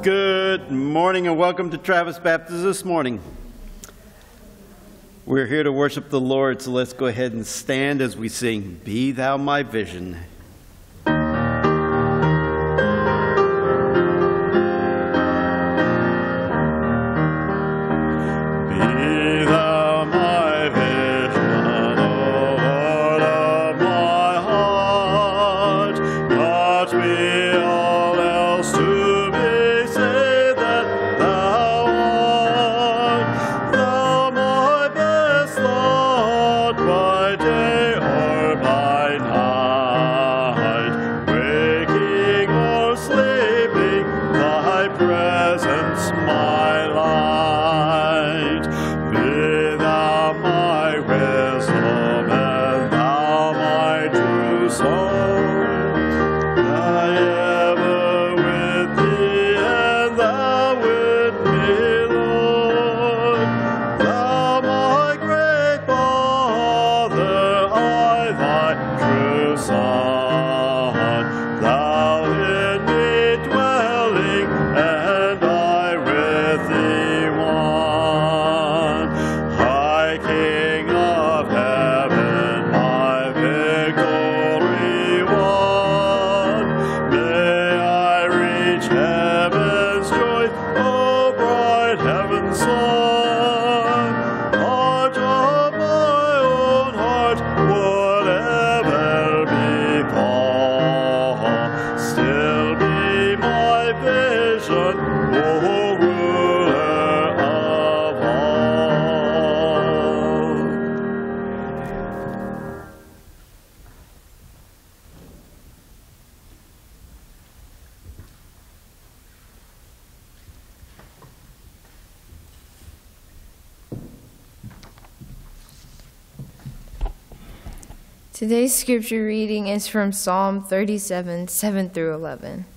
Good morning and welcome to Travis Baptist this morning. We're here to worship the Lord, so let's go ahead and stand as we sing, "Be Thou My Vision." Today's scripture reading is from Psalm 37, 7 through 11.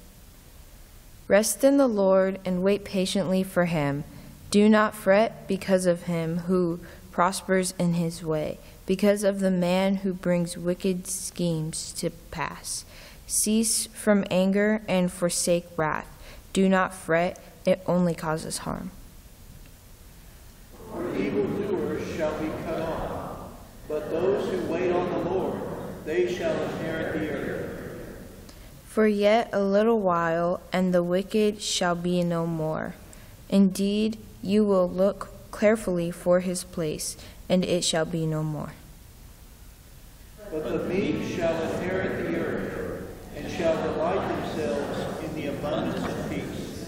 Rest in the Lord and wait patiently for him. Do not fret because of him who prospers in his way, because of the man who brings wicked schemes to pass. Cease from anger and forsake wrath. Do not fret, it only causes harm. For evildoers shall be cut off, but those who wait on the Lord, they shall inherit the earth. For yet a little while, and the wicked shall be no more. Indeed, you will look carefully for his place, and it shall be no more. But the meek shall inherit the earth, and shall delight themselves in the abundance of peace.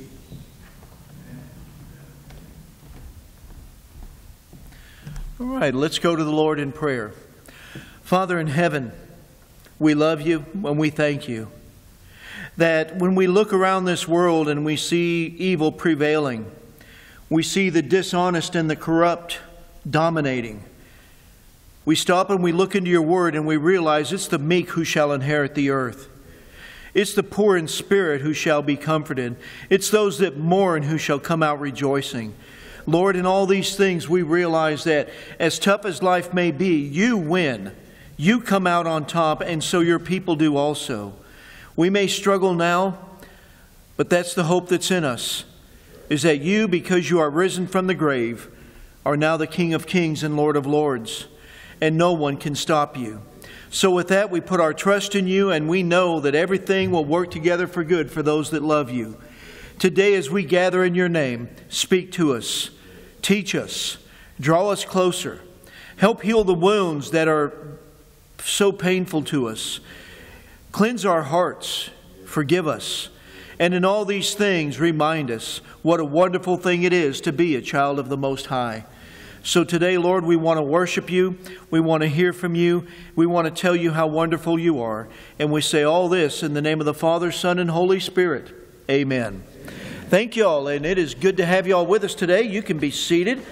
All right, let's go to the Lord in prayer. Father in heaven, we love you and we thank you that when we look around this world and we see evil prevailing, we see the dishonest and the corrupt dominating, we stop and we look into your word and we realize it's the meek who shall inherit the earth. It's the poor in spirit who shall be comforted. It's those that mourn who shall come out rejoicing. Lord, in all these things we realize that as tough as life may be, you win. You come out on top, and so your people do also. We may struggle now, but that's the hope that's in us, is that you, because you are risen from the grave, are now the King of Kings and Lord of Lords, and no one can stop you. So with that, we put our trust in you, and we know that everything will work together for good for those that love you. Today, as we gather in your name, speak to us, teach us, draw us closer, help heal the wounds that are so painful to us. Cleanse our hearts, forgive us, and in all these things remind us what a wonderful thing it is to be a child of the Most High. So today, Lord, we want to worship you, we want to hear from you, we want to tell you how wonderful you are, and we say all this in the name of the Father, Son, and Holy Spirit. Amen. Thank you all, and it is good to have you all with us today. You can be seated.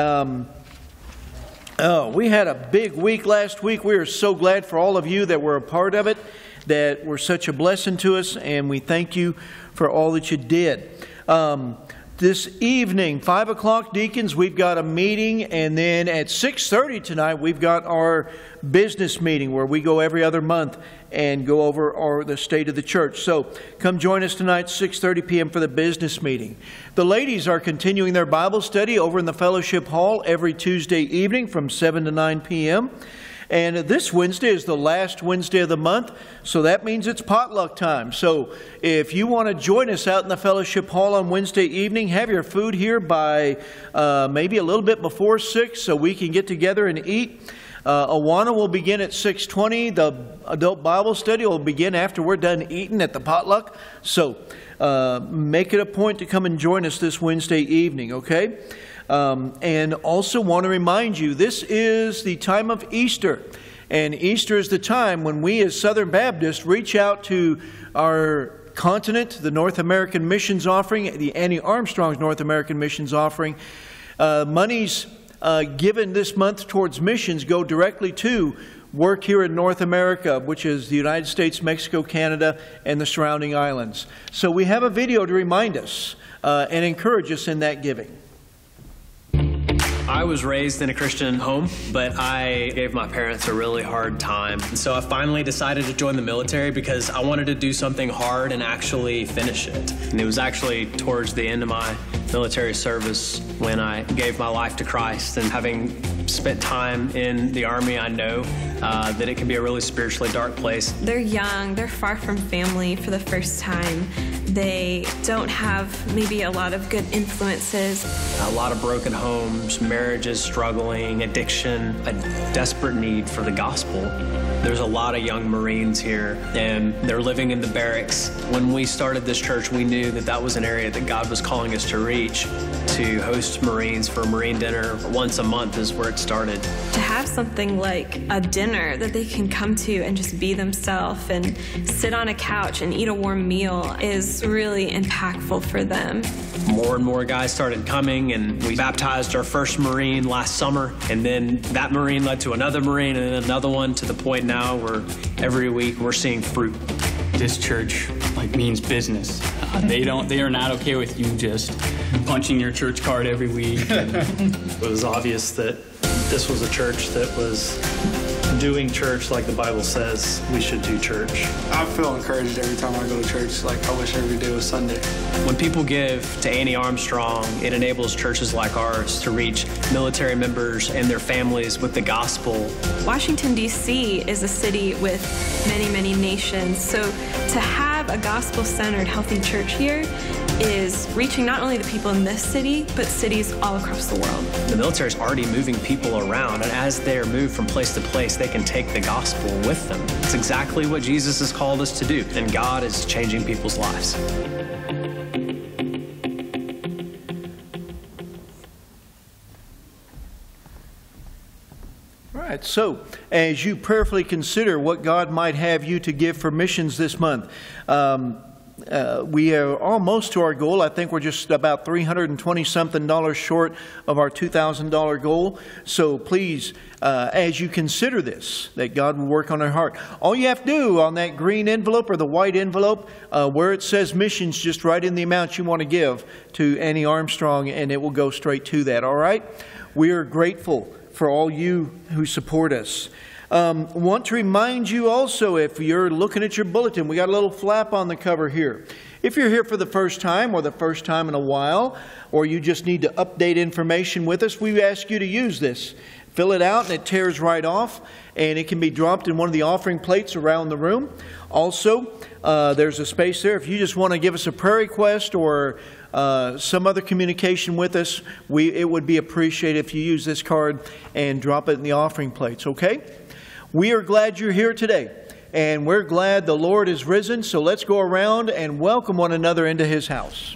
We had a big week last week. We are so glad for all of you that were a part of it, that were such a blessing to us, and we thank you for all that you did. This evening, 5 o'clock, deacons, we've got a meeting, and then at 6:30 tonight, we've got our business meeting where we go every other month and go over the state of the church. So come join us tonight, 6:30 p.m. for the business meeting. The ladies are continuing their Bible study over in the fellowship hall every Tuesday evening from 7 to 9 p.m. And this Wednesday is the last Wednesday of the month, so that means it's potluck time. So if you want to join us out in the fellowship hall on Wednesday evening, have your food here by maybe a little bit before 6 so we can get together and eat. Awana will begin at 6:20. The adult Bible study will begin after we're done eating at the potluck. So make it a point to come and join us this Wednesday evening, okay? And also want to remind you, this is the time of Easter. And Easter is the time when we as Southern Baptists reach out to our continent, the North American Missions Offering, the Annie Armstrong's North American Missions Offering. Monies given this month towards missions go directly to work here in North America, which is the United States, Mexico, Canada, and the surrounding islands. So we have a video to remind us and encourage us in that giving. I was raised in a Christian home, but I gave my parents a really hard time. And so I finally decided to join the military because I wanted to do something hard and actually finish it. And it was actually towards the end of my military service when I gave my life to Christ. And having spent time in the Army, I know that it can be a really spiritually dark place. They're young, they're far from family for the first time. They don't have maybe a lot of good influences. A lot of broken homes, marriages struggling, addiction, a desperate need for the gospel. There's a lot of young Marines here, and they're living in the barracks. When we started this church, we knew that that was an area that God was calling us to reach, to host Marines for a Marine dinner once a month is where it started. To have something like a dinner that they can come to and just be themselves and sit on a couch and eat a warm meal is really impactful for them. More and more guys started coming, and we baptized our first Marine last summer, and then that Marine led to another Marine and then another one, to the point now where every week we're seeing fruit. This church means business. They are not okay with you just punching your church card every week. It was obvious that this was a church that was doing church like the Bible says we should do church. I feel encouraged every time I go to church. I wish every day was Sunday. When people give to Annie Armstrong, it enables churches like ours to reach military members and their families with the gospel. Washington, D.C. is a city with many, many nations. So to have a gospel-centered, healthy church here is reaching not only the people in this city, but cities all across the world. The military is already moving people around, and as they're moved from place to place, they can take the gospel with them. It's exactly what Jesus has called us to do, and God is changing people's lives. All right, so as you prayerfully consider what God might have you to give for missions this month, we are almost to our goal. I think we're just about $320-something short of our $2,000 goal. So please, as you consider this, that God will work on our heart. All you have to do on that green envelope or the white envelope, where it says missions, just write in the amount you want to give to Annie Armstrong, and it will go straight to that, all right? We are grateful for all you who support us. Want to remind you also, if you're looking at your bulletin, we got a little flap on the cover here. If you're here for the first time or the first time in a while, or you just need to update information with us, we ask you to use this. Fill it out and it tears right off, and it can be dropped in one of the offering plates around the room. Also, there's a space there. If you just want to give us a prayer request or some other communication with us, it would be appreciated if you use this card and drop it in the offering plates, okay? We are glad you're here today, and we're glad the Lord is risen, so let's go around and welcome one another into His house.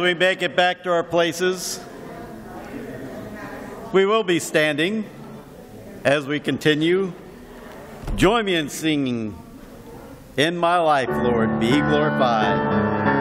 As we make it back to our places, we will be standing as we continue. Join me in singing, "In My Life, Lord, Be Glorified."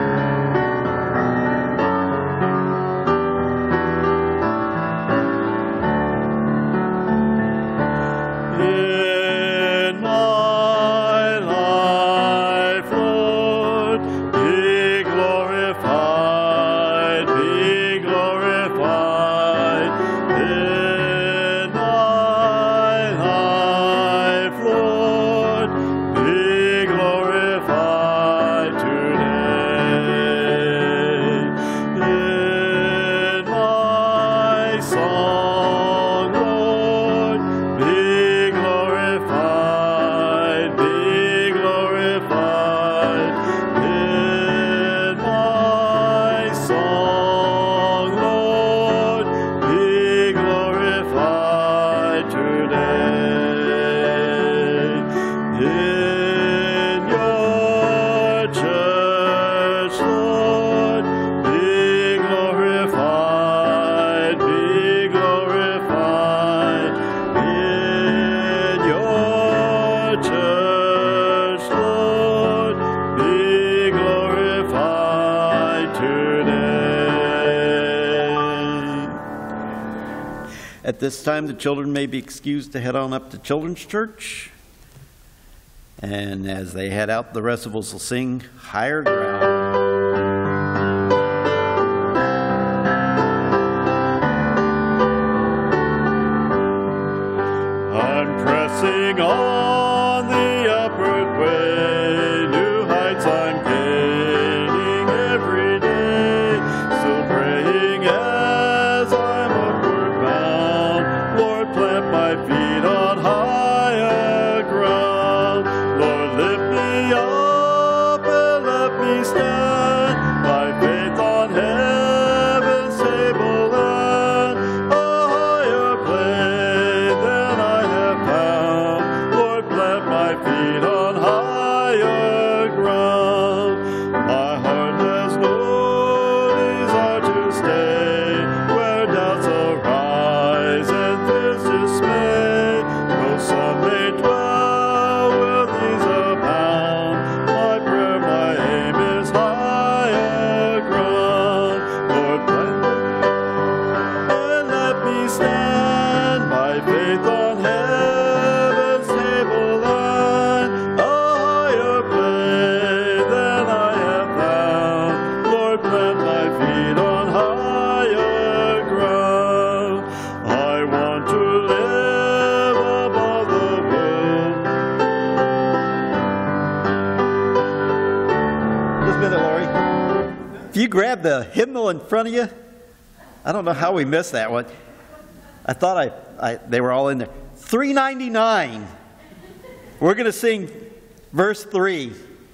At this time, the children may be excused to head on up to Children's Church. And as they head out, the rest of us will sing "Higher Ground." I'm pressing on the upward way, new heights I'm gaining every day, still praying as I'm upward bound. Lord, plant my feet on higher ground. Lord, lift me up and let me stand, by faith on heaven's table land, a higher plane than I have found. Lord, plant my feet on higher ground. My heart has no desire to stay where doubts arise and fears dismay. Though some may dwell where these abound, my prayer, my aim is higher ground. Lord, plant and let me stand, by faith on heaven's table land, a higher plane than I have found. Lord, plant my feet on higher ground. I want to live above the world. Just a minute, Lori. If you grab the hymnal in front of you, I don't know how we missed that one. I thought they were all in there. 399. We're going to sing verse 3.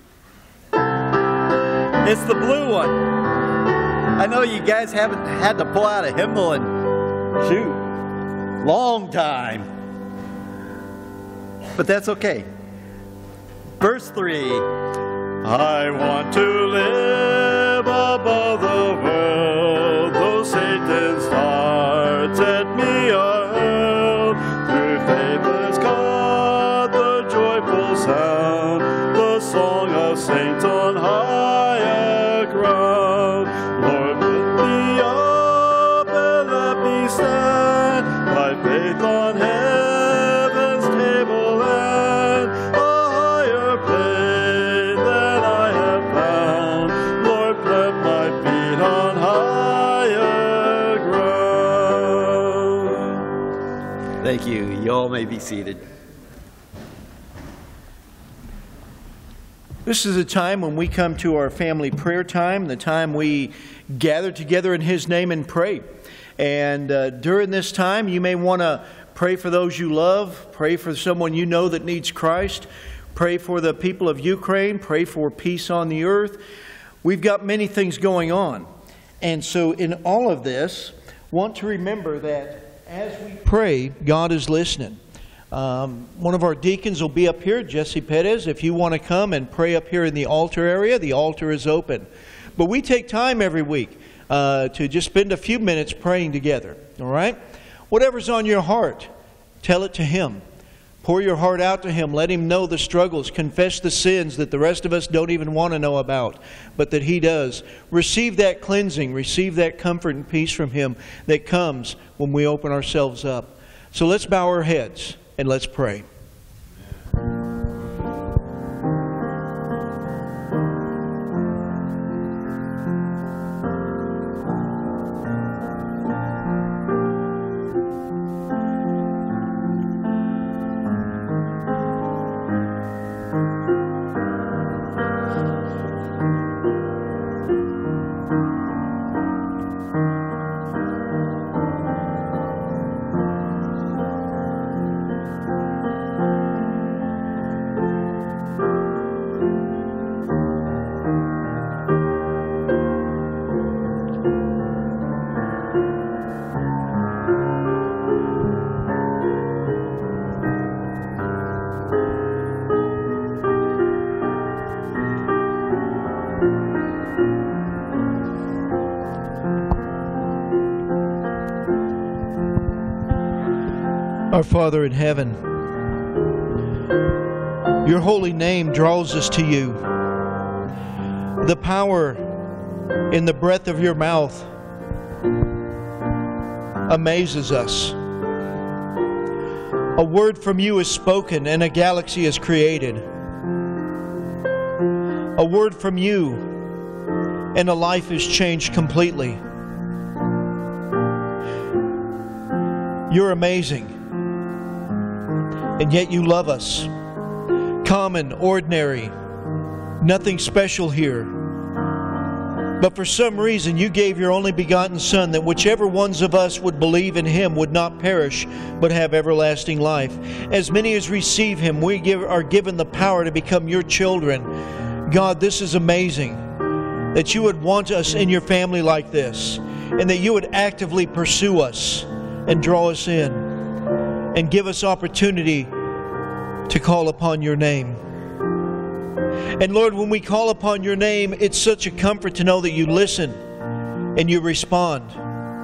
It's the blue one. I know you guys haven't had to pull out a hymnal in, long time. But that's okay. Verse 3. I want to live above the world, though Satan's darts at me are hurled. Through faith has caught the joyful sound, the song of saints on higher ground. Lord, lift me up and let me stand, by faith on heaven's table land, a higher plane than I have found. Lord, plant my feet on higher ground. Thank you. You all may be seated. This is a time when we come to our family prayer time, the time we gather together in His name and pray. And during this time, you may want to pray for those you love, pray for someone you know that needs Christ, pray for the people of Ukraine, pray for peace on the earth. We've got many things going on. And so in all of this, want to remember that as we pray, God is listening. One of our deacons will be up here, Jesse Perez. If you want to come and pray up here in the altar area, the altar is open. But we take time every week to just spend a few minutes praying together. All right? Whatever's on your heart, tell it to Him. Pour your heart out to Him. Let Him know the struggles. Confess the sins that the rest of us don't even want to know about, but that He does. Receive that cleansing. Receive that comfort and peace from Him that comes when we open ourselves up. So let's bow our heads and let's pray. Our Father in heaven, your holy name draws us to you. The power in the breath of your mouth amazes us. A word from you is spoken and a galaxy is created. A word from you and a life is changed completely. You're amazing. And yet you love us. Common, ordinary, nothing special here. But for some reason you gave your only begotten Son, that whichever ones of us would believe in Him would not perish, but have everlasting life. As many as receive Him, are given the power to become your children. God, this is amazing, that you would want us in your family like this, and that you would actively pursue us and draw us in, and give us opportunity to call upon your name. And Lord, when we call upon your name, it's such a comfort to know that you listen and you respond.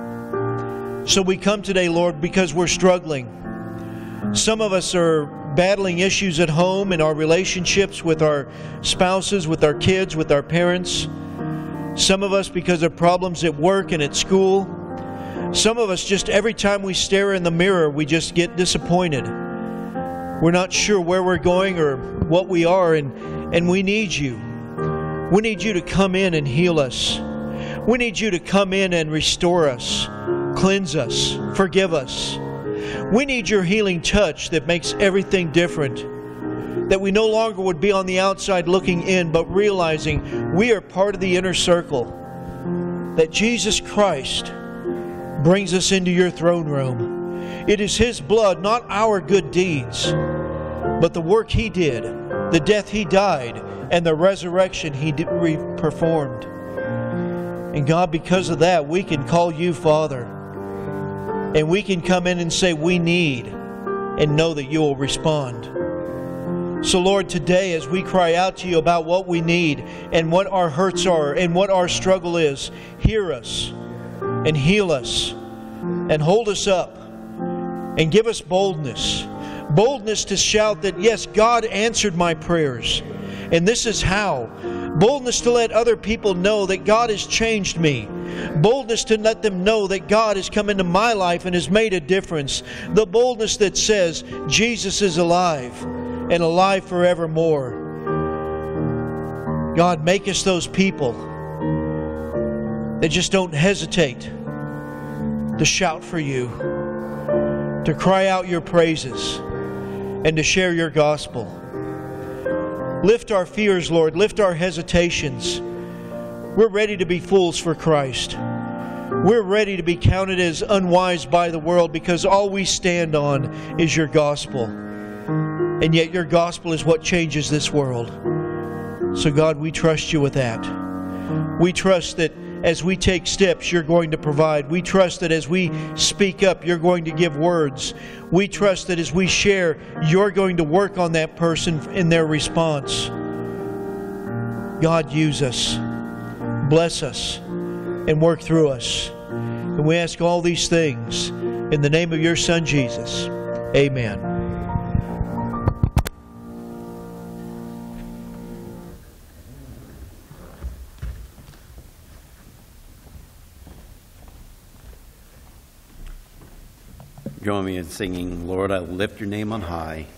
So we come today, Lord, because we're struggling. Some of us are battling issues at home in our relationships with our spouses, with our kids, with our parents. Some of us because of problems at work and at school. Some of us, just every time we stare in the mirror, we just get disappointed. We're not sure where we're going or what we are, and we need you. We need you to come in and heal us. We need you to come in and restore us, cleanse us, forgive us. We need your healing touch that makes everything different. That we no longer would be on the outside looking in, but realizing we are part of the inner circle. That Jesus Christ brings us into your throne room. It is His blood, not our good deeds, but the work He did, the death He died, and the resurrection He performed. And God, because of that, we can call you Father. And we can come in and say we need, and know that you will respond. So Lord, today as we cry out to you about what we need and what our hurts are and what our struggle is, hear us and heal us and hold us up and give us boldness. Boldness to shout that, yes, God answered my prayers. And this is how. Boldness to let other people know that God has changed me. Boldness to let them know that God has come into my life and has made a difference. The boldness that says Jesus is alive and alive forevermore. God, make us those people that just don't hesitate to shout for you, to cry out your praises, and to share your gospel. Lift our fears, Lord. Lift our hesitations. We're ready to be fools for Christ. We're ready to be counted as unwise by the world because all we stand on is your gospel. And yet your gospel is what changes this world. So God, we trust you with that. We trust that as we take steps, you're going to provide. We trust that as we speak up, you're going to give words. We trust that as we share, you're going to work on that person in their response. God, use us. Bless us. and work through us. And we ask all these things in the name of your Son, Jesus. Amen. Join me in singing, Lord, I lift your name on high.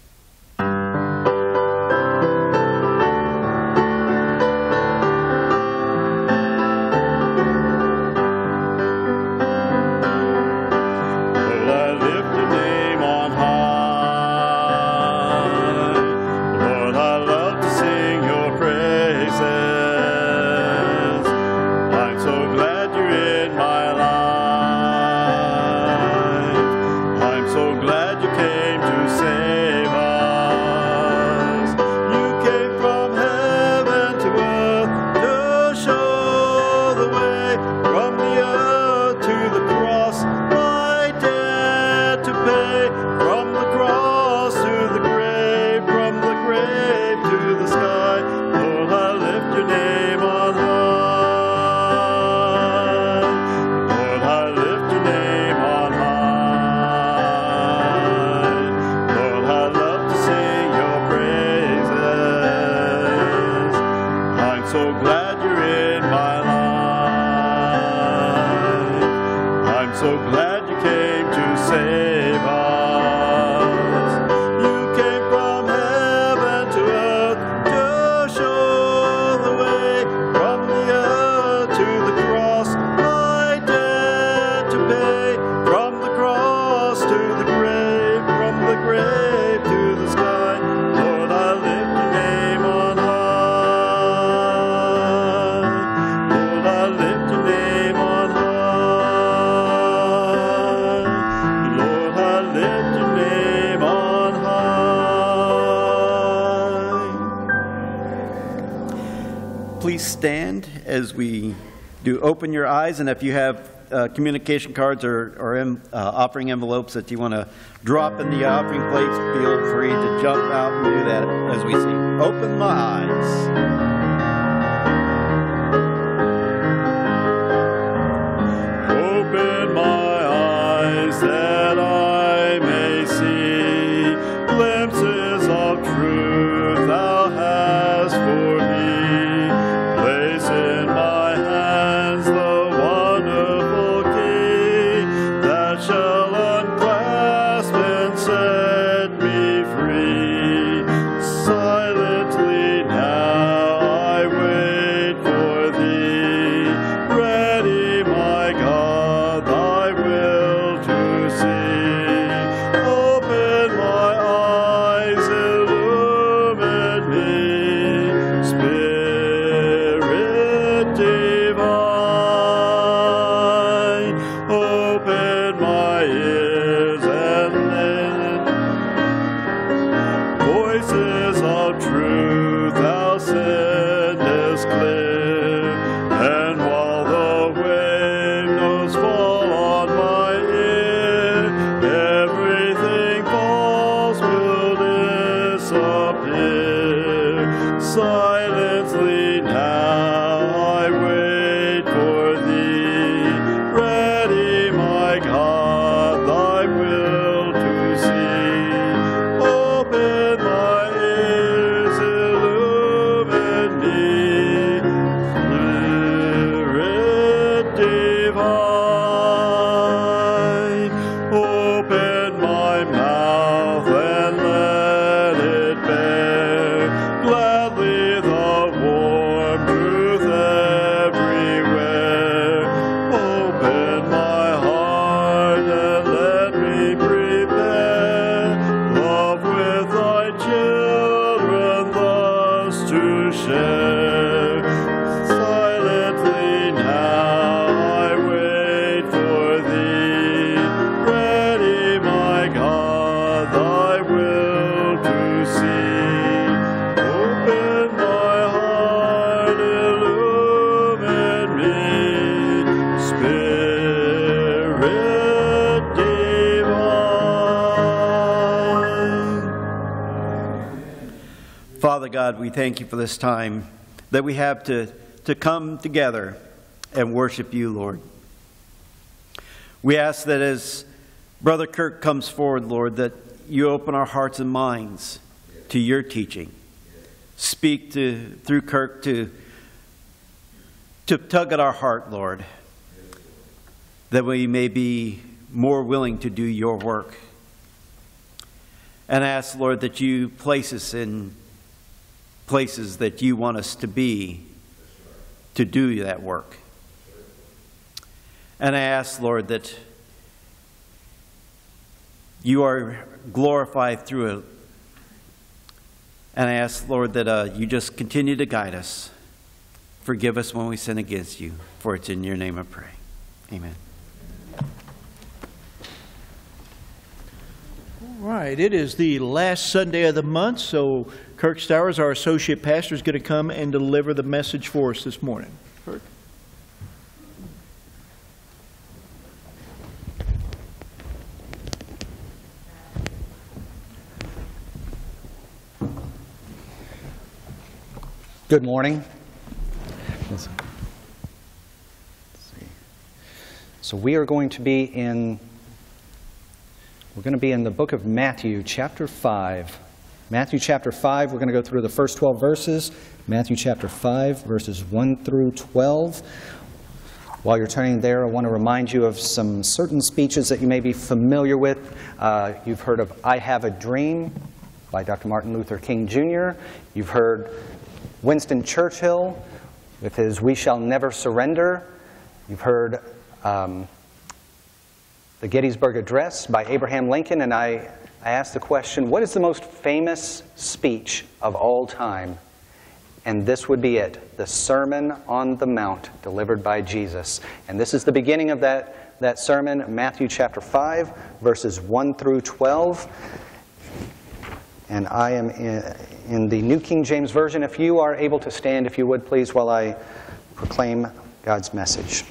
Please stand as we do open your eyes, and if you have communication cards or offering envelopes that you want to drop in the offering plates, feel free to jump out and do that as we sing. Open my eyes. Open my eyes that I may see glimpses of truth thou hast for me. Place in my hands the wonderful key that shall unclasp and set me free. Silently now I wait for thee, ready, my God, thy will to see. Open my eyes, illumine me, Spirit divine. Open my ears and lend voices of truth thou sendest clear. And while the wave notes fall on my ear, everything false will disappear. Silently now I wait for thee, ready, my God, thy will to see. Open my ears, illumine me, Spirit divine. Open my mouth and let it bear gladly the warm truth everywhere. Open my heart and let me prepare love with thy children thus to share. Silently now I wait for thee, ready, my God, thy will to see. Open my heart, illumine me, Spirit divine. Father God, we thank you for this time that we have to come together and worship you, Lord. We ask that as Brother Kirk comes forward, Lord, that you open our hearts and minds to your teaching. Speak through Kirk to tug at our heart, Lord, that we may be more willing to do your work. And ask, Lord, that you place us in places that you want us to be to do that work. And I ask, Lord, that you are glorified through it. And I ask, Lord, that you just continue to guide us. Forgive us when we sin against you, for it's in your name I pray. Amen. All right, it is the last Sunday of the month, so Kirk Stowers, our associate pastor, is going to come and deliver the message for us this morning. Kirk. Good morning. So we are going to be in the book of Matthew, chapter 5. Matthew chapter 5, we're going to go through the first 12 verses. Matthew chapter 5, verses 1 through 12. While you're turning there, I want to remind you of some certain speeches that you may be familiar with. You've heard of I Have a Dream by Dr. Martin Luther King Jr. You've heard Winston Churchill with his We Shall Never Surrender. You've heard the Gettysburg Address by Abraham Lincoln, and I asked the question, what is the most famous speech of all time? And this would be it, the Sermon on the Mount delivered by Jesus. And this is the beginning of that sermon, Matthew chapter 5, verses 1 through 12. And I am in the New King James Version. If you are able to stand, if you would please, while I proclaim God's message.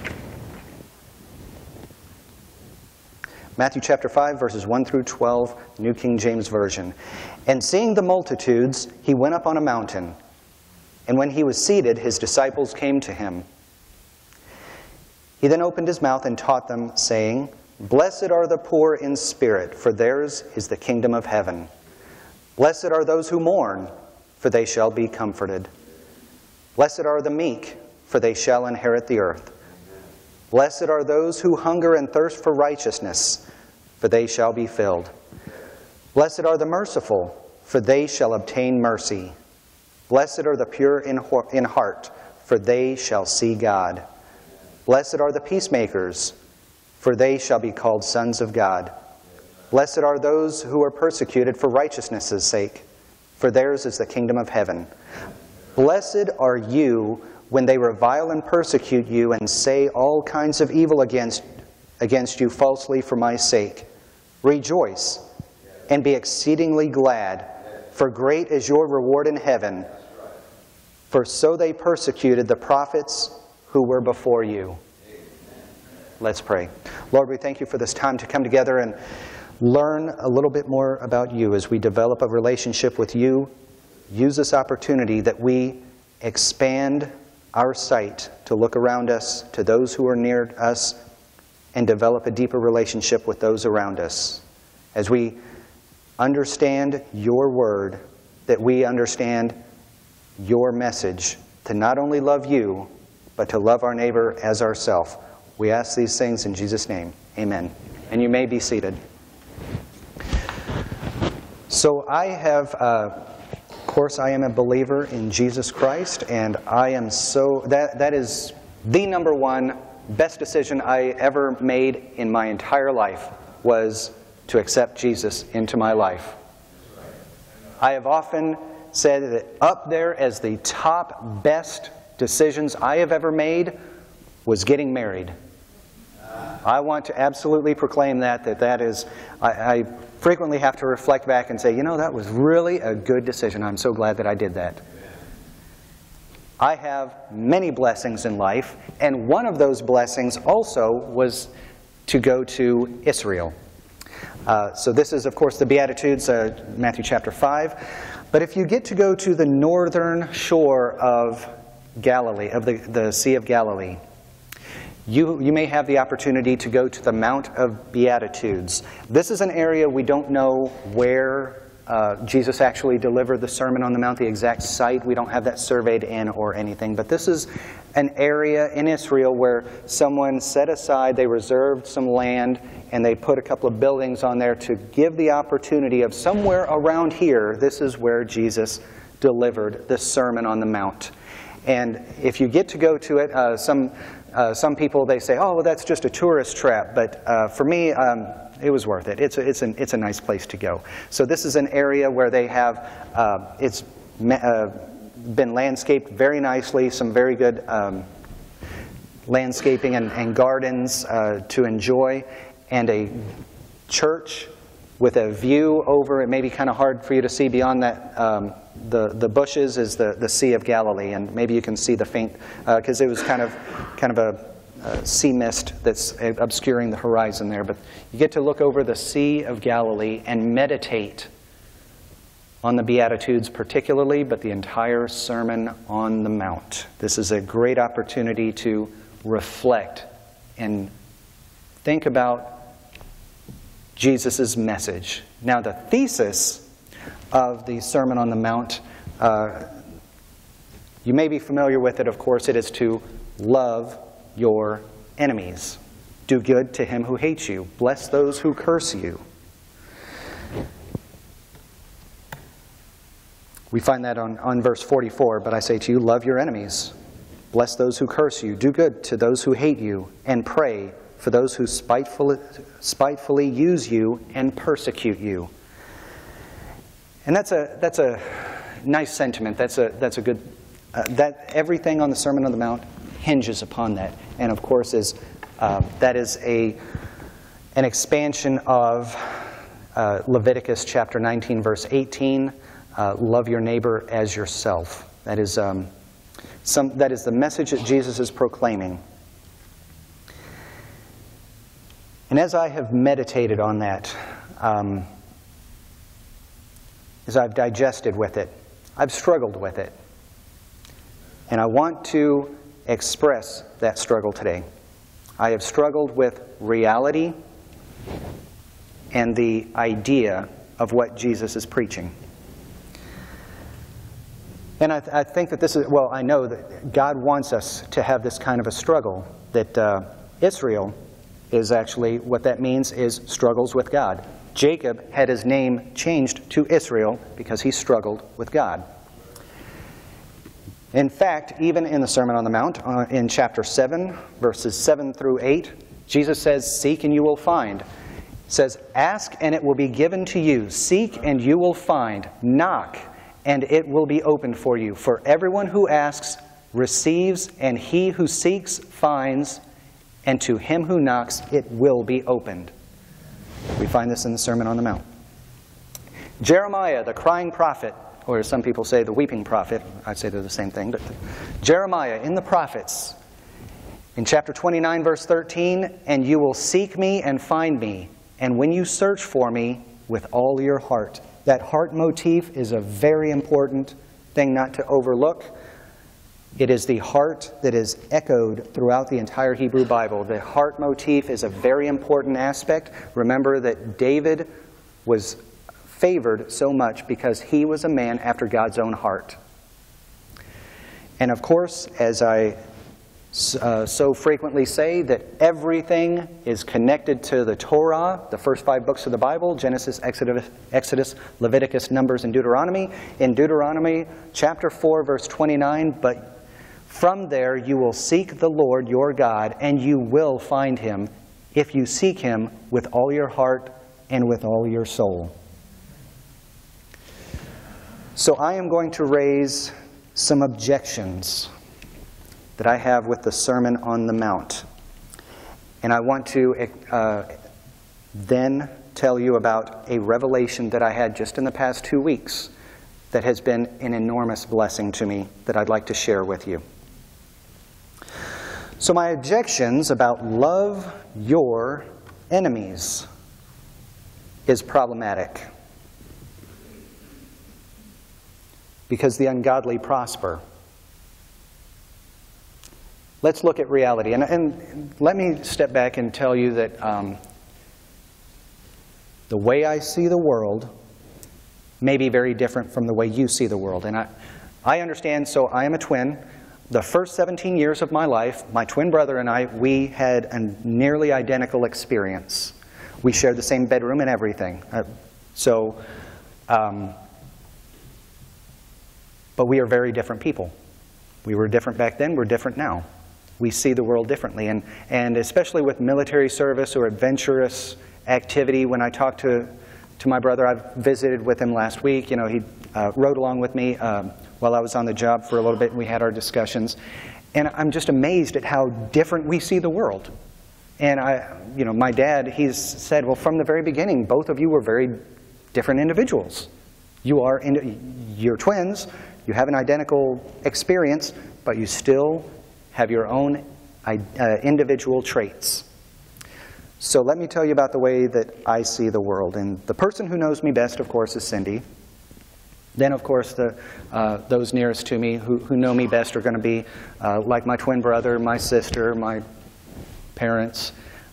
Matthew chapter 5, verses 1 through 12, New King James Version. And seeing the multitudes, he went up on a mountain. And when he was seated, his disciples came to him. He then opened his mouth and taught them, saying, Blessed are the poor in spirit, for theirs is the kingdom of heaven. Blessed are those who mourn, for they shall be comforted. Blessed are the meek, for they shall inherit the earth. Blessed are those who hunger and thirst for righteousness, for they shall be filled. Blessed are the merciful, for they shall obtain mercy. Blessed are the pure in heart, for they shall see God. Blessed are the peacemakers, for they shall be called sons of God. Blessed are those who are persecuted for righteousness' sake, for theirs is the kingdom of heaven. Blessed are you when they revile and persecute you and say all kinds of evil against you falsely for my sake. Rejoice and be exceedingly glad, for great is your reward in heaven. For so they persecuted the prophets who were before you. Let's pray. Lord, we thank you for this time to come together and learn a little bit more about you as we develop a relationship with you. Use this opportunity that we expand our sight to look around us, to those who are near us, and develop a deeper relationship with those around us. As we understand your word, that we understand your message to not only love you, but to love our neighbor as ourselves. We ask these things in Jesus' name. Amen. And you may be seated. So I have... Of course, I am a believer in Jesus Christ, and I am that is the number one best decision I ever made in my entire life, was to accept Jesus into my life. I have often said that up there as the top best decisions I have ever made was getting married. I want to absolutely proclaim that is, I frequently have to reflect back and say, you know, that was really a good decision. I'm so glad that I did that. I have many blessings in life, and one of those blessings also was to go to Israel. So this is, of course, the Beatitudes, Matthew chapter 5. But if you get to go to the northern shore of Galilee, of the Sea of Galilee, you may have the opportunity to go to the Mount of Beatitudes. This is an area we don't know where Jesus actually delivered the Sermon on the Mount, the exact site. We don't have that surveyed in or anything. But this is an area in Israel where someone set aside, they reserved some land, and they put a couple of buildings on there to give the opportunity of somewhere around here, this is where Jesus delivered the Sermon on the Mount. And if you get to go to it, some people, they say, oh, well, that's just a tourist trap. But for me, it was worth it. It's a nice place to go. So this is an area where they have, it's been landscaped very nicely, some very good landscaping and gardens to enjoy, and a church with a view over. It may be kind of hard for you to see beyond that. The bushes is the Sea of Galilee, and maybe you can see the faint, because it was kind of a sea mist that's obscuring the horizon there. But you get to look over the Sea of Galilee and meditate on the Beatitudes particularly, but the entire Sermon on the Mount. This is a great opportunity to reflect and think about Jesus' message. Now, the thesis of the Sermon on the Mount, you may be familiar with it, of course. It is to love your enemies. Do good to him who hates you. Bless those who curse you. We find that on verse 44, but I say to you, love your enemies. Bless those who curse you. Do good to those who hate you. And pray for those who spitefully use you and persecute you. And that's a nice sentiment. That's a good. That everything on the Sermon on the Mount hinges upon that, and of course that is an expansion of Leviticus chapter 19, verse 18. Love your neighbor as yourself. That is the message that Jesus is proclaiming. And as I have meditated on that, as I've digested with it, I've struggled with it. And I want to express that struggle today. I have struggled with reality and the idea of what Jesus is preaching. And I think that this is, well, I know that God wants us to have this kind of a struggle, that Israel is actually, what that means is struggles with God. Jacob had his name changed to Israel because he struggled with God. In fact, even in the Sermon on the Mount, in chapter 7, verses 7 through 8, Jesus says, seek and you will find. It says, ask and it will be given to you. Seek and you will find. Knock and it will be opened for you. For everyone who asks receives, and he who seeks finds, and to him who knocks it will be opened. We find this in the Sermon on the Mount. Jeremiah, the crying prophet, or as some people say, the weeping prophet. I'd say they're the same thing. But Jeremiah in the prophets, in chapter 29, verse 13, and you will seek me and find me, and when you search for me with all your heart. That heart motif is a very important thing not to overlook. It is the heart that is echoed throughout the entire Hebrew Bible. The heart motif is a very important aspect. Remember that David was favored so much because he was a man after God's own heart. And of course, as I so frequently say, that everything is connected to the Torah, the first 5 books of the Bible, Genesis, Exodus, Leviticus, Numbers, and Deuteronomy. In Deuteronomy chapter 4, verse 29, but from there you will seek the Lord your God, and you will find him if you seek him with all your heart and with all your soul. So I am going to raise some objections that I have with the Sermon on the Mount. And I want to then tell you about a revelation that I had just in the past 2 weeks that has been an enormous blessing to me that I'd like to share with you. So my objections about love your enemies is problematic, because the ungodly prosper. let's look at reality. And let me step back and tell you that the way I see the world may be very different from the way you see the world. And I understand, so I am a twin. The first 17 years of my life, my twin brother and I, we had a nearly identical experience. We shared the same bedroom and everything. But we are very different people. We were different back then, we're different now. We see the world differently. And especially with military service or adventurous activity, when I talk to my brother, I visited with him last week. You know, he rode along with me while I was on the job for a little bit, and we had our discussions. And I'm just amazed at how different we see the world. And my dad, he's said, well, from the very beginning, both of you were very different individuals. You're twins, you have an identical experience, but you still have your own individual traits. So let me tell you about the way that I see the world. And the person who knows me best, of course, is Cindy. Then, of course, those nearest to me who know me best are going to be like my twin brother, my sister, my parents.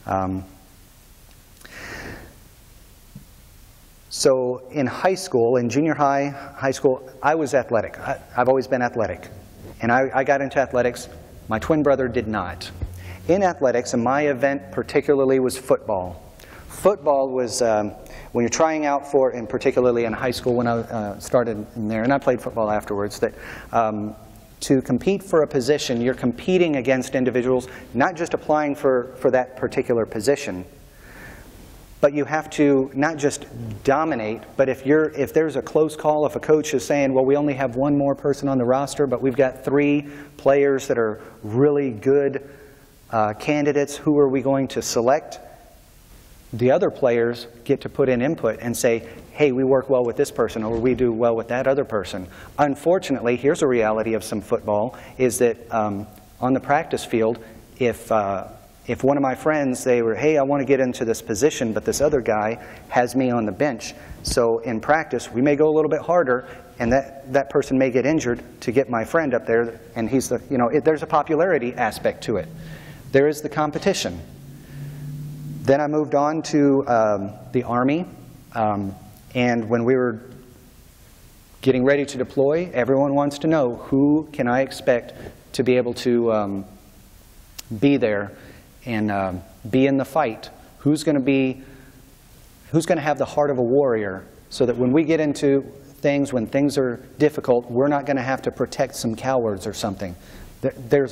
So in high school, in junior high, high school, I was athletic. I've always been athletic. And I got into athletics. My twin brother did not. In athletics, and my event particularly was football. Football was when you're trying out for, and particularly in high school when I started in there, and I played football afterwards, that to compete for a position, you're competing against individuals, not just applying for that particular position, but you have to not just dominate, but if there's a close call, if a coach is saying, well, we only have one more person on the roster, but we've got 3 players that are really good candidates, who are we going to select? The other players get to put in input and say, hey, we work well with this person, or we do well with that other person. Unfortunately, here's a reality of some football, is that on the practice field, if one of my friends, they were, hey, I want to get into this position, but this other guy has me on the bench. So in practice, we may go a little bit harder, and that person may get injured to get my friend up there, and he's there's a popularity aspect to it. There is the competition. Then I moved on to the Army, and when we were getting ready to deploy, everyone wants to know, who can I expect to be able to be there and be in the fight? Who's going to have the heart of a warrior, so that when we get into things, when things are difficult, we're not going to have to protect some cowards or something. There's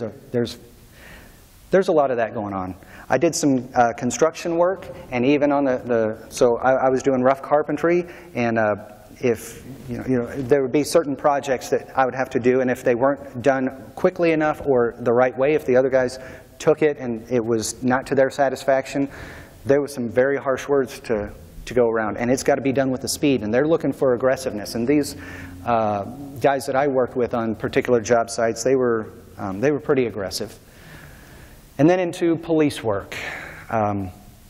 a lot of that going on. I did some construction work, and even on so I was doing rough carpentry, and there would be certain projects that I would have to do, and if they weren't done quickly enough or the right way, if the other guys took it and it was not to their satisfaction, there was some very harsh words to go around, and it's got to be done with the speed, and they're looking for aggressiveness. And these guys that I worked with on particular job sites, they were pretty aggressive. And then into police work. A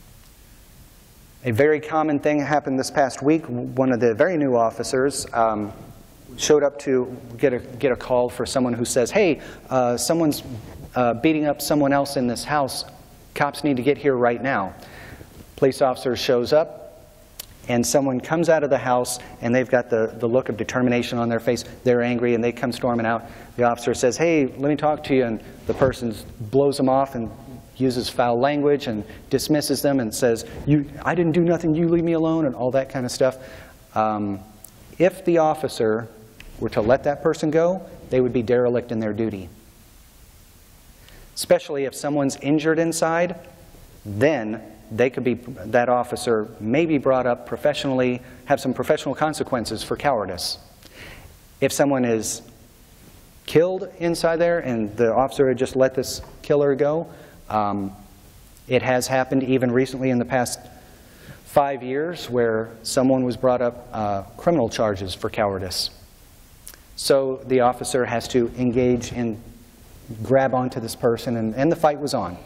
very common thing happened this past week. One of the very new officers showed up to get a call for someone who says, hey, someone's beating up someone else in this house. Cops need to get here right now. Police officer shows up, and someone comes out of the house, and they've got the look of determination on their face. They're angry, and they come storming out. The officer says, hey, let me talk to you, and the person blows them off and uses foul language and dismisses them and says, I didn't do nothing, you leave me alone, and all that kind of stuff. If the officer were to let that person go, they would be derelict in their duty. Especially if someone's injured inside, then that officer may be brought up professionally, have some professional consequences for cowardice. If someone is killed inside there and the officer had just let this killer go, it has happened even recently in the past 5 years where someone was brought up criminal charges for cowardice. So the officer has to engage and grab onto this person, and the fight was on.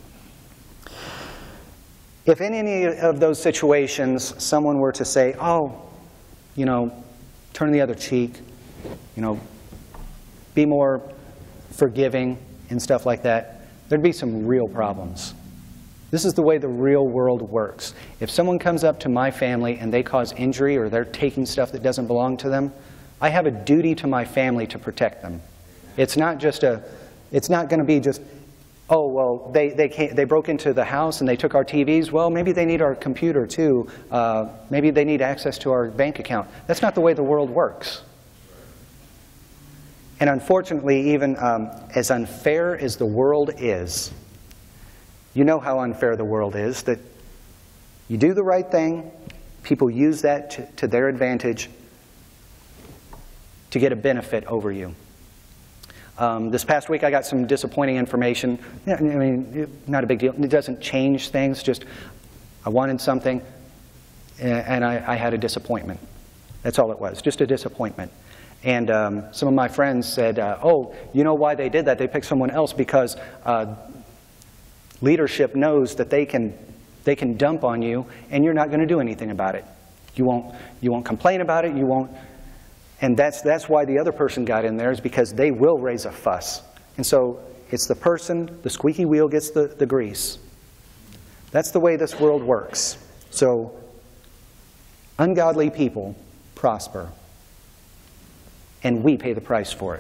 If in any of those situations someone were to say, oh, turn the other cheek, be more forgiving and stuff like that, there'd be some real problems. This is the way the real world works. If someone comes up to my family and they cause injury or they're taking stuff that doesn't belong to them, I have a duty to my family to protect them. It's not going to be just, oh, well, they broke into the house and they took our TVs. Well, maybe they need our computer too. Maybe they need access to our bank account. That's not the way the world works. And unfortunately, even as unfair as the world is, you know how unfair the world is, that you do the right thing, people use that to their advantage to get a benefit over you. This past week I got some disappointing information. I mean, not a big deal. It doesn't change things, just I wanted something and I had a disappointment. That's all it was, just a disappointment. And some of my friends said, oh, you know why they did that? They picked someone else because leadership knows that they can dump on you and you're not going to do anything about it. You won't complain about it, you won't. And that's why the other person got in there, is because they will raise a fuss. And so it's the person, the squeaky wheel gets the grease. That's the way this world works. So ungodly people prosper, and we pay the price for it.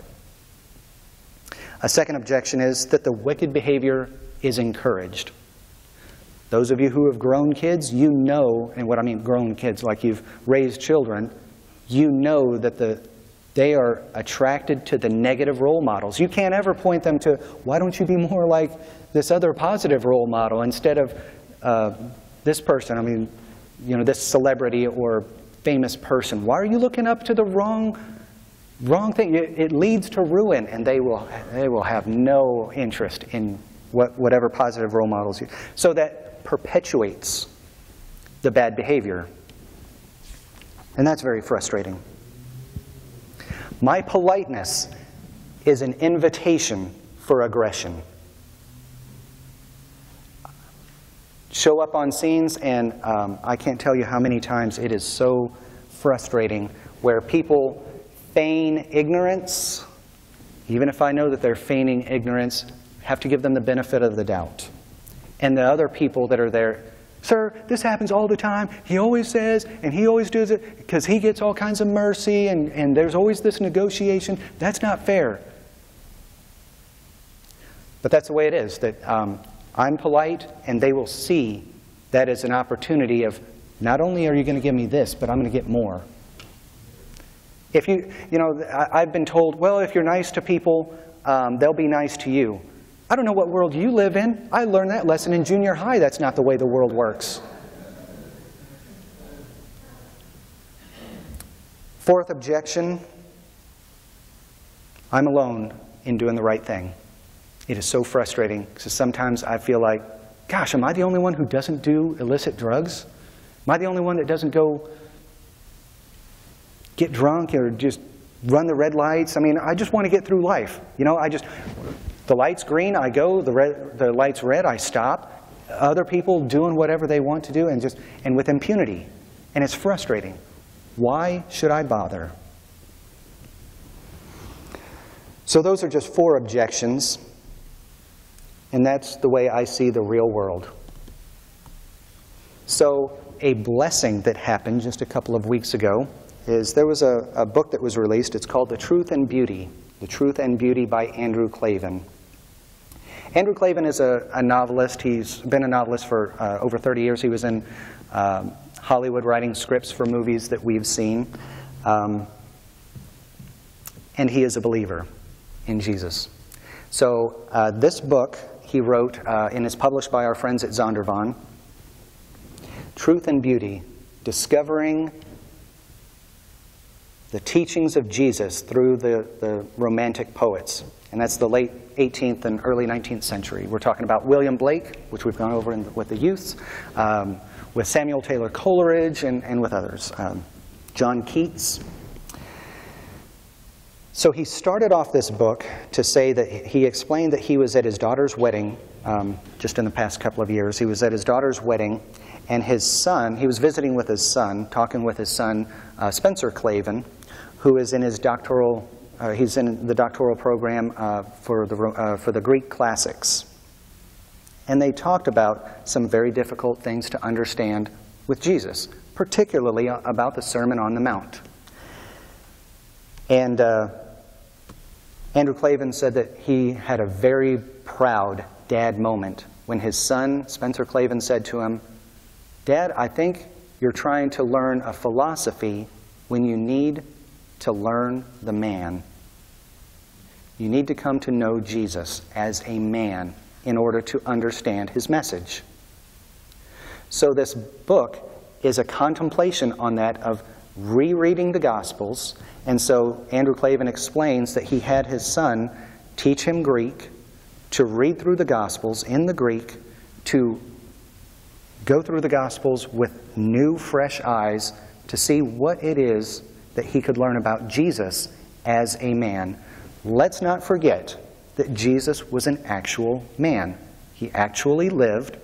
A second objection is that the wicked behavior is encouraged. Those of you who have grown kids, you know, and what I mean grown kids, like you've raised children, you know that they are attracted to the negative role models. You can't ever point them to, why don't you be more like this other positive role model instead of this person, I mean, you know, this celebrity or famous person. Why are you looking up to the wrong thing? It leads to ruin, and they will have no interest in whatever positive role models you. So that perpetuates the bad behavior. And that's very frustrating. My politeness is an invitation for aggression. Show up on scenes, and I can't tell you how many times it is so frustrating where people feign ignorance. Even if I know that they're feigning ignorance, have to give them the benefit of the doubt. And the other people that are there, sir, this happens all the time. He always says, and he always does it, because he gets all kinds of mercy, and there's always this negotiation. That's not fair. But that's the way it is, that I'm polite, and they will see that as an opportunity of, not only are you going to give me this, but I'm going to get more. If you know, I've been told, well, if you're nice to people, they'll be nice to you. I don't know what world you live in. I learned that lesson in junior high. That's not the way the world works. Fourth objection, I'm alone in doing the right thing. It is so frustrating, because sometimes I feel like, gosh, am I the only one who doesn't do illicit drugs? Am I the only one that doesn't go get drunk or just run the red lights? I mean, I just want to get through life. You know, the light's green, I go. The light's red, I stop. Other people doing whatever they want to do, and with impunity. And it's frustrating. Why should I bother? So those are just 4 objections. And that's the way I see the real world. So a blessing that happened just a couple of weeks ago is there was a book that was released. It's called The Truth and Beauty. The Truth and Beauty by Andrew Klavan. Andrew Klavan is a novelist. He's been a novelist for over 30 years. He was in Hollywood writing scripts for movies that we've seen. And he is a believer in Jesus. So this book he wrote and is published by our friends at Zondervan. Truth and Beauty, Discovering the Teachings of Jesus Through the Romantic Poets. And that's the late 18th and early 19th century. We're talking about William Blake, which we've gone over with the youths, with Samuel Taylor Coleridge, and with others. John Keats. So he started off this book to say that he explained that he was at his daughter's wedding just in the past couple of years. He was at his daughter's wedding, and his son, he was visiting with his son, talking with his son, Spencer Klavan, who is in his doctoral, he's in the doctoral program for the Greek classics. And they talked about some very difficult things to understand with Jesus, particularly about the Sermon on the Mount. And Andrew Klavan said that he had a very proud dad moment when his son, Spencer Klavan, said to him, "Dad, I think you're trying to learn a philosophy when you need to learn the man. You need to come to know Jesus as a man in order to understand his message." So this book is a contemplation on that of rereading the Gospels. And so Andrew Klavan explains that he had his son teach him Greek, to read through the Gospels in the Greek, to go through the Gospels with new, fresh eyes to see what it is that he could learn about Jesus as a man. Let's not forget that Jesus was an actual man. He actually lived.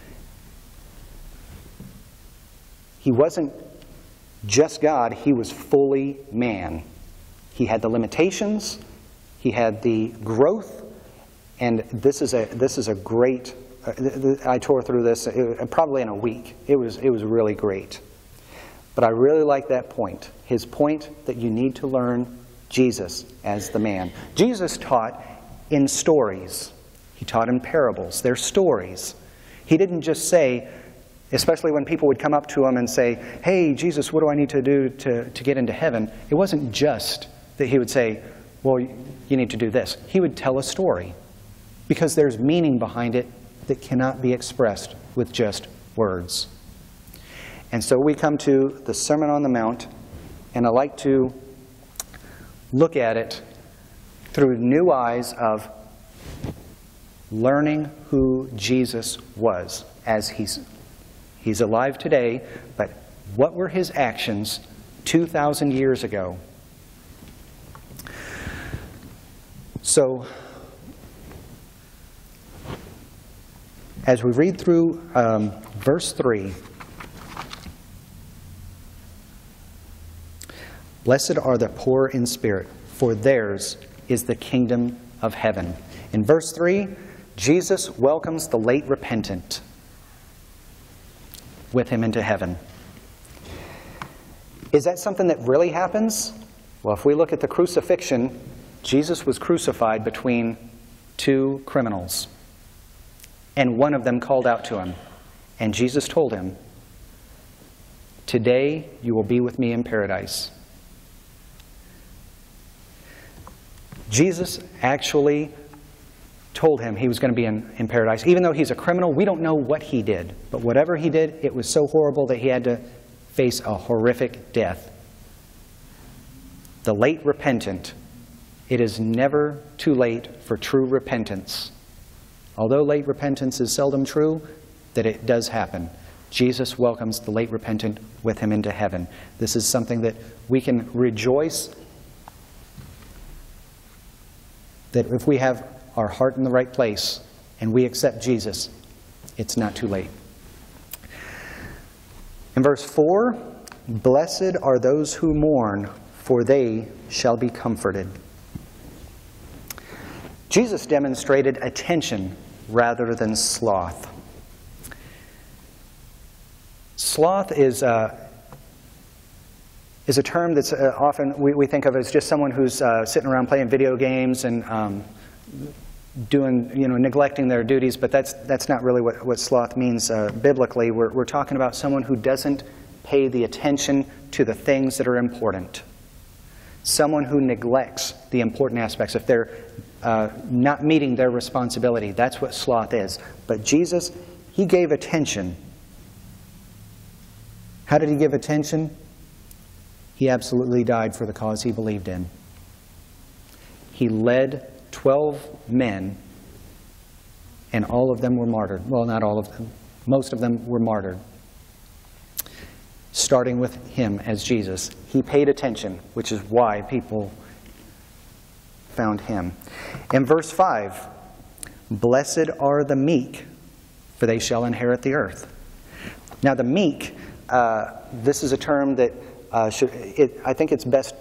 He wasn't just God, he was fully man. He had the limitations, he had the growth, and this is a great, I tore through this probably in a week. It was really great. But I really like that point, his point that you need to learn Jesus as the man. Jesus taught in stories. He taught in parables. They're stories. He didn't just say, especially when people would come up to him and say, "Hey, Jesus, what do I need to do to get into heaven?" It wasn't just that he would say, "Well, you need to do this." He would tell a story because there's meaning behind it that cannot be expressed with just words. And so we come to the Sermon on the Mount, and I like to look at it through new eyes of learning who Jesus was as he's alive today, but what were his actions 2,000 years ago? So, as we read through verse 3, "Blessed are the poor in spirit, for theirs is the kingdom of heaven." In verse 3, Jesus welcomes the late repentant with him into heaven. Is that something that really happens? Well, if we look at the crucifixion, Jesus was crucified between two criminals. And one of them called out to him. And Jesus told him, "Today you will be with me in paradise." Jesus actually told him he was going to be in paradise. Even though he's a criminal, we don't know what he did. But whatever he did, it was so horrible that he had to face a horrific death. The late repentant. It is never too late for true repentance. Although late repentance is seldom true, that it does happen. Jesus welcomes the late repentant with him into heaven. This is something that we can rejoice that if we have our heart in the right place and we accept Jesus, it's not too late. In verse 4, "Blessed are those who mourn, for they shall be comforted." Jesus demonstrated attention rather than sloth. Sloth is a term that's often we think of as just someone who's sitting around playing video games and neglecting their duties, but that's not really what sloth means biblically. We're talking about someone who doesn't pay the attention to the things that are important. Someone who neglects the important aspects. If they're not meeting their responsibility, that's what sloth is. But Jesus, he gave attention. How did he give attention? He absolutely died for the cause he believed in. He led 12 men, and all of them were martyred. Well, not all of them. Most of them were martyred. Starting with him as Jesus. He paid attention, which is why people found him. In verse 5, "Blessed are the meek, for they shall inherit the earth." Now the meek, this is a term that I think it's best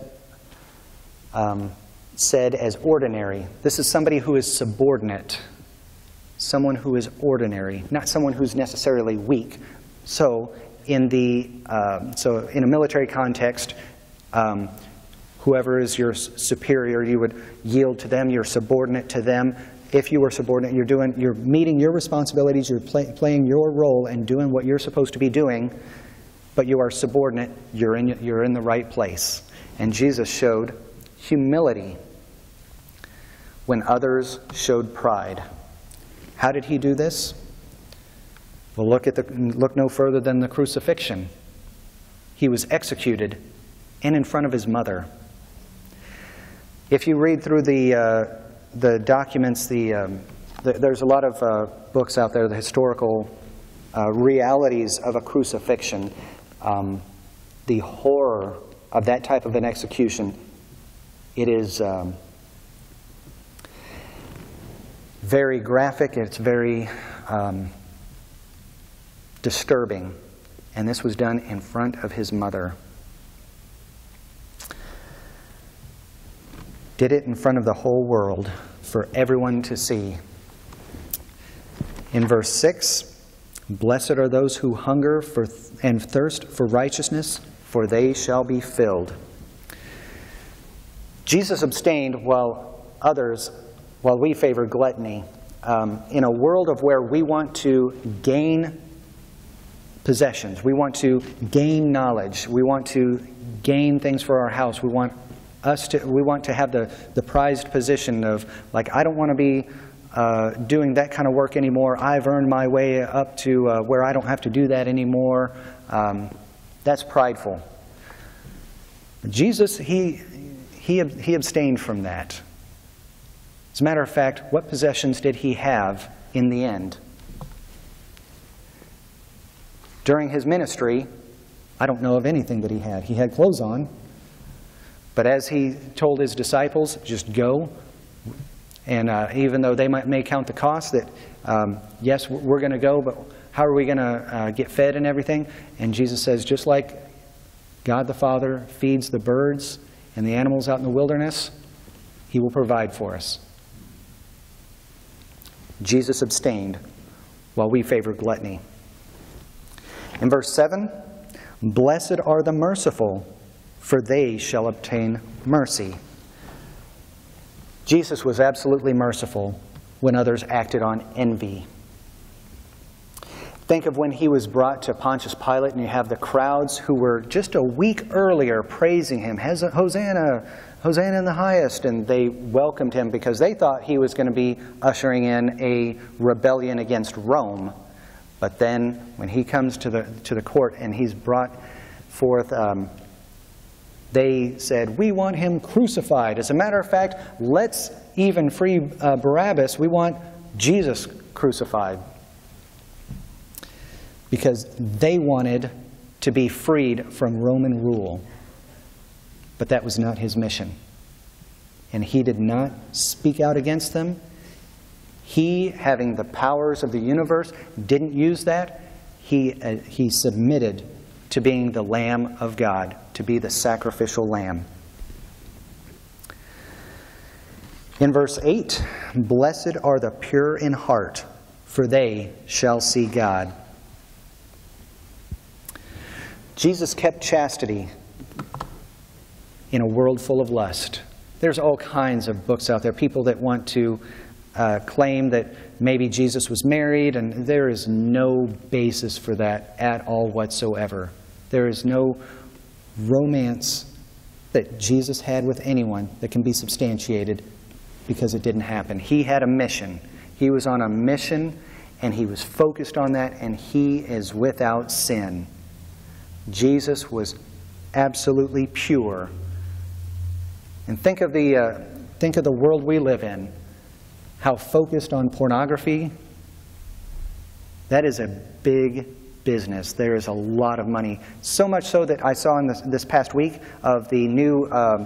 said as ordinary. This is somebody who is subordinate. someone who is ordinary, not someone who's necessarily weak. So in a military context, whoever is your superior, you would yield to them. You're subordinate to them. If you are subordinate, you're meeting your responsibilities. You're playing your role and doing what you're supposed to be doing. But you are subordinate. You're in the right place. And Jesus showed humility when others showed pride. How did he do this? Well, look no further than the crucifixion. He was executed, and in front of his mother. If you read through the documents, there's a lot of books out there, the historical realities of a crucifixion. The horror of that type of an execution, it is very graphic, it's very disturbing. And this was done in front of his mother. Did it in front of the whole world for everyone to see. In verse 6, blessed are those who hunger and thirst for righteousness, for they shall be filled. Jesus abstained while we favor gluttony. In a world of where we want to gain possessions, we want to gain knowledge, we want to gain things for our house, we want to have the prized position of, like, I don't want to be doing that kind of work anymore. I've earned my way up to where I don't have to do that anymore. That's prideful. Jesus, he abstained from that. As a matter of fact, what possessions did he have in the end? During his ministry, I don't know of anything that he had. He had clothes on. But as he told his disciples, just go. And even though they may count the cost, that yes, we're going to go, but how are we going to get fed and everything? And Jesus says, just like God the Father feeds the birds and the animals out in the wilderness, he will provide for us. Jesus abstained while we favor gluttony. In verse 7, blessed are the merciful, for they shall obtain mercy. Jesus was absolutely merciful when others acted on envy. Think of when he was brought to Pontius Pilate, and you have the crowds who were just a week earlier praising him, Hosanna, Hosanna in the highest, and they welcomed him because they thought he was going to be ushering in a rebellion against Rome. But then when he comes to the court and he's brought forth, they said, we want him crucified. As a matter of fact, let's even free Barabbas. We want Jesus crucified. Because they wanted to be freed from Roman rule. But that was not his mission. And he did not speak out against them. He, having the powers of the universe, didn't use that. He submitted to being the Lamb of God, to be the sacrificial lamb. In verse 8, blessed are the pure in heart, for they shall see God. Jesus kept chastity in a world full of lust. There's all kinds of books out there, people that want to claim that maybe Jesus was married, and there is no basis for that at all whatsoever. There is no romance that Jesus had with anyone that can be substantiated because it didn't happen. He had a mission. He was on a mission, and he was focused on that, and he is without sin. Jesus was absolutely pure. And think of the world we live in. How focused on pornography. That is a big business. There is a lot of money. So much so that I saw in this past week of the new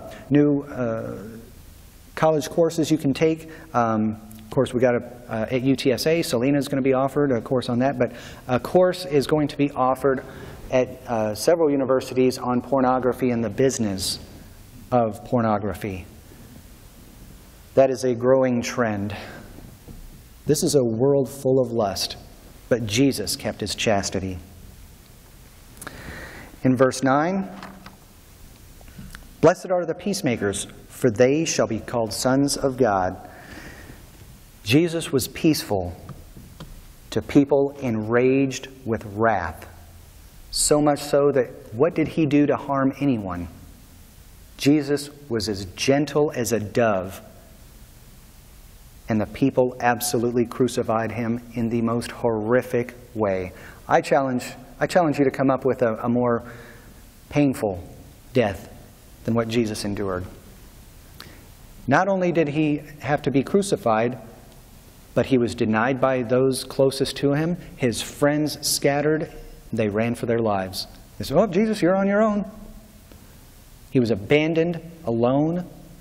college courses you can take. Of course, we got at UTSA. Selena's going to be offered a course on that. But a course is going to be offered at several universities on pornography and the business of pornography. That is a growing trend. This is a world full of lust, but Jesus kept his chastity. In verse 9, blessed are the peacemakers, for they shall be called sons of God. Jesus was peaceful to people enraged with wrath. So much so that what did he do to harm anyone? Jesus was as gentle as a dove, and the people absolutely crucified him in the most horrific way. I challenge you to come up with a more painful death than what Jesus endured. Not only did he have to be crucified, but he was denied by those closest to him. His friends scattered. They ran for their lives. They said, "Oh, Jesus, you're on your own." He was abandoned, alone,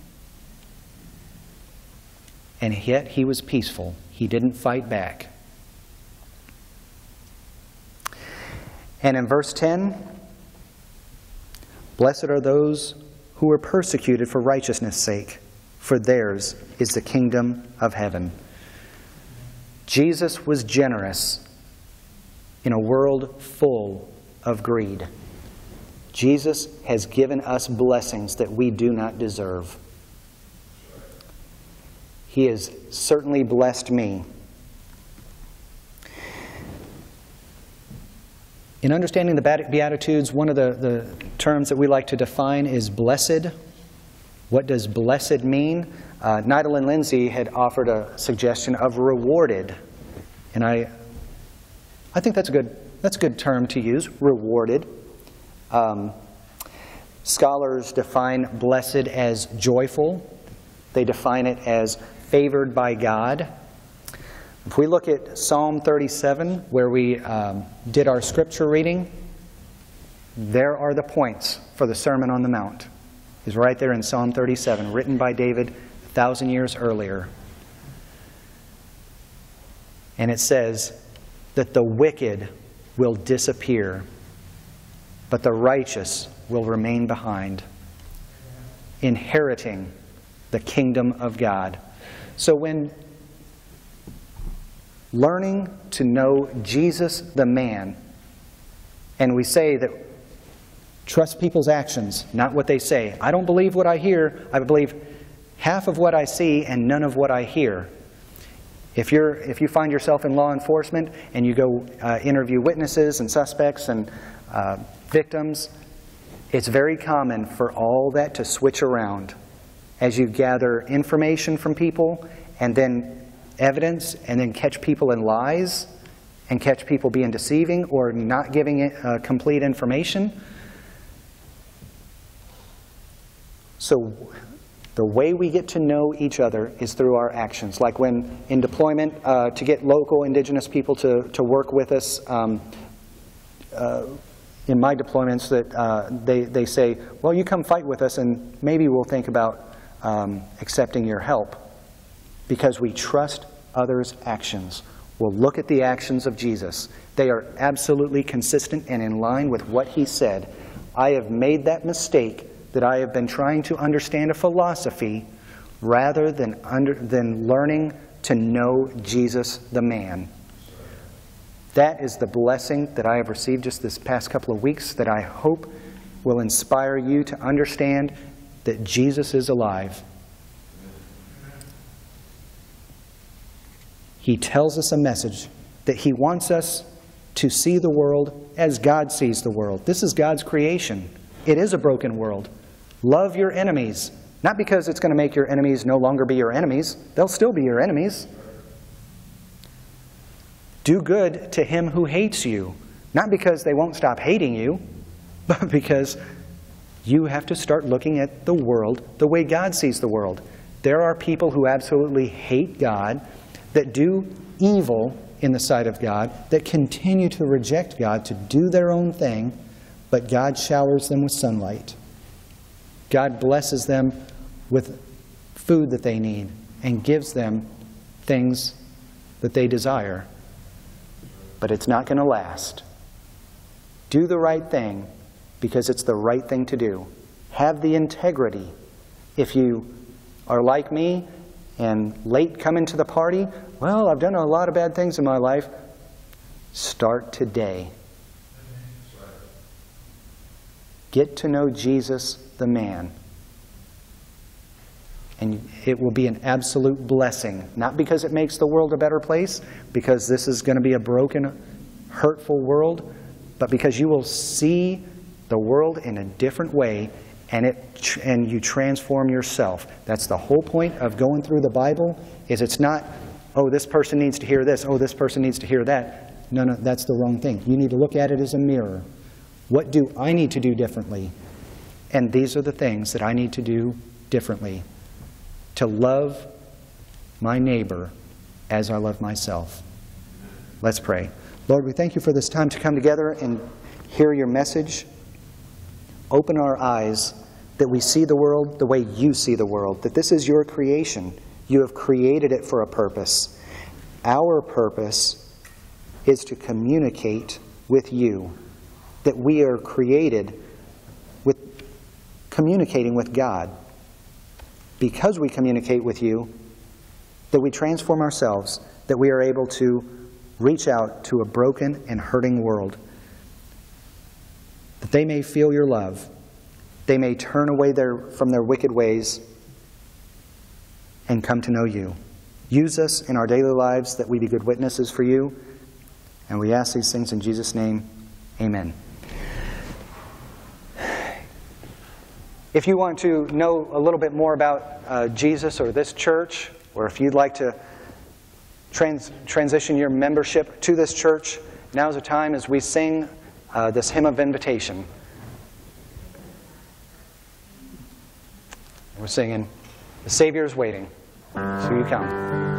and yet he was peaceful. He didn't fight back. And in verse 10, blessed are those who are persecuted for righteousness' sake, for theirs is the kingdom of heaven. Jesus was generous in a world full of greed. Jesus has given us blessings that we do not deserve. He has certainly blessed me. In understanding the Beatitudes, one of the terms that we like to define is blessed. What does blessed mean? Nidal and Lindsay had offered a suggestion of rewarded. And I think that's a good term to use, rewarded. Scholars define blessed as joyful. They define it as favored by God. If we look at Psalm 37, where we did our scripture reading, there are the points for the Sermon on the Mount. It's right there in Psalm 37, written by David 1,000 years earlier. And it says that the wicked will disappear, but the righteous will remain behind, inheriting the kingdom of God. So when learning to know Jesus the man, and we say that trust people's actions, not what they say. I don't believe what I hear. I believe half of what I see and none of what I hear. If you find yourself in law enforcement and you go interview witnesses and suspects and victims, it's very common for all that to switch around as you gather information from people and then evidence and then catch people in lies and catch people being deceiving or not giving complete information. So the way we get to know each other is through our actions. Like when in deployment, to get local indigenous people to work with us, in my deployments that they say, well, you come fight with us and maybe we'll think about accepting your help, because we trust others' actions. We'll look at the actions of Jesus. They are absolutely consistent and in line with what he said. I have made that mistake that I have been trying to understand a philosophy rather than learning to know Jesus the man. That is the blessing that I have received just this past couple of weeks that I hope will inspire you to understand that Jesus is alive. He tells us a message that he wants us to see the world as God sees the world. This is God's creation. It is a broken world. Love your enemies. Not because it's going to make your enemies no longer be your enemies. They'll still be your enemies. Do good to him who hates you. Not because they won't stop hating you, but because you have to start looking at the world the way God sees the world. There are people who absolutely hate God, that do evil in the sight of God, that continue to reject God, to do their own thing, but God showers them with sunlight. God blesses them with food that they need and gives them things that they desire. But it's not going to last. Do the right thing because it's the right thing to do. Have the integrity. If you are like me and late coming to the party, well, I've done a lot of bad things in my life. Start today. Get to know Jesus, the man. And it will be an absolute blessing. Not because it makes the world a better place, because this is going to be a broken, hurtful world, but because you will see the world in a different way, and you transform yourself. That's the whole point of going through the Bible, is it's not, oh, this person needs to hear this, oh, this person needs to hear that. No, that's the wrong thing. You need to look at it as a mirror. What do I need to do differently? And these are the things that I need to do differently. To love my neighbor as I love myself. Let's pray. Lord, we thank you for this time to come together and hear your message. Open our eyes that we see the world the way you see the world, that this is your creation. You have created it for a purpose. Our purpose is to communicate with you, that we are created with communicating with God. Because we communicate with you, that we transform ourselves, that we are able to reach out to a broken and hurting world, that they may feel your love, they may turn away from their wicked ways and come to know you. Use us in our daily lives that we be good witnesses for you, and we ask these things in Jesus' name, amen. If you want to know a little bit more about Jesus or this church, or if you'd like to transition your membership to this church, now's the time as we sing this hymn of invitation. We're singing, "The Savior is Waiting, So You Come."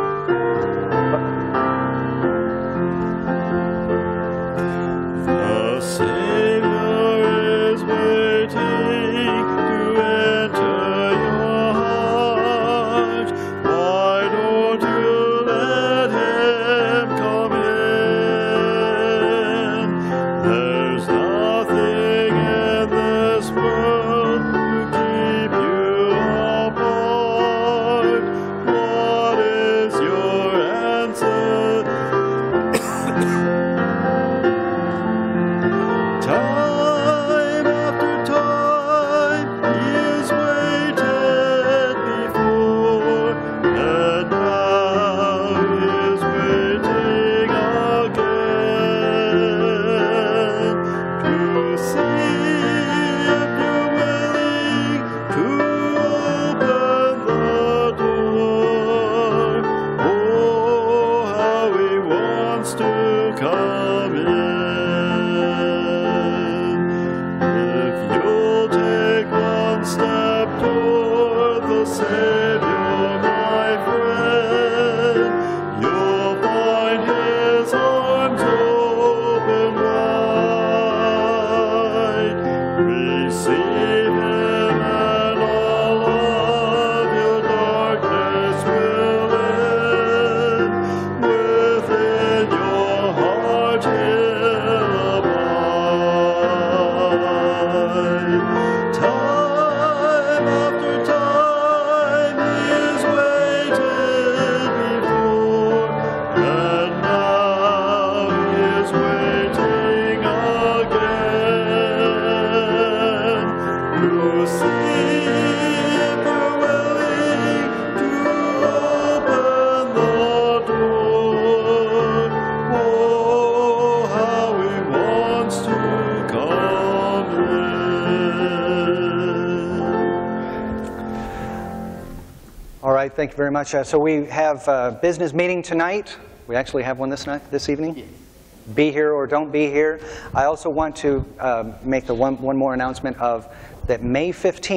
Thank you very much. So we have a business meeting tonight. We actually have one this evening. Yes. Be here or don't be here. I also want to make the one more announcement of that May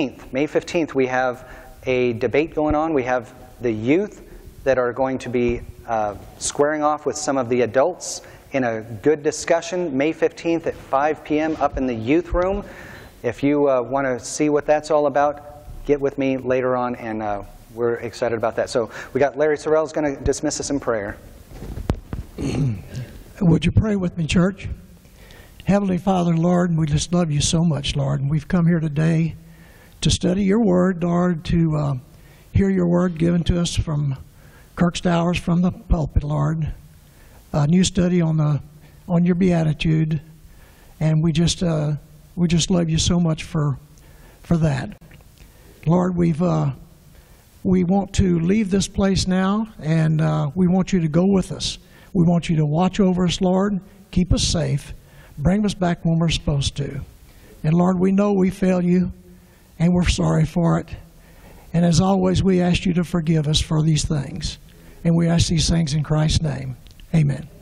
15th, we have a debate going on. We have the youth that are going to be squaring off with some of the adults in a good discussion. May 15th at 5 p.m. up in the youth room. If you want to see what that's all about, get with me later on, and we're excited about that. So we got Larry Sorrell's going to dismiss us in prayer. Would you pray with me, church? Heavenly Father, Lord, we just love you so much, Lord. And we've come here today to study your word, Lord, to hear your word given to us from Kirk Stowers from the pulpit, Lord. A new study on your beatitude, and we just love you so much for that. Lord, we want to leave this place now, and we want you to go with us. We want you to watch over us, Lord, keep us safe, bring us back when we're supposed to. And Lord, we know we fail you, and we're sorry for it. And as always, we ask you to forgive us for these things. And we ask these things in Christ's name. Amen.